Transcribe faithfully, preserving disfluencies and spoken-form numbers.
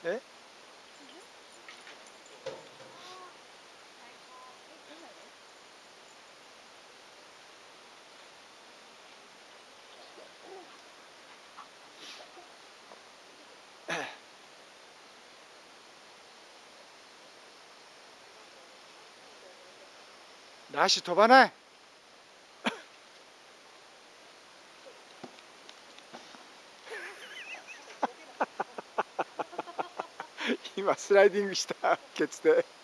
えラッシュ飛ばない。今スライディングしたケツで。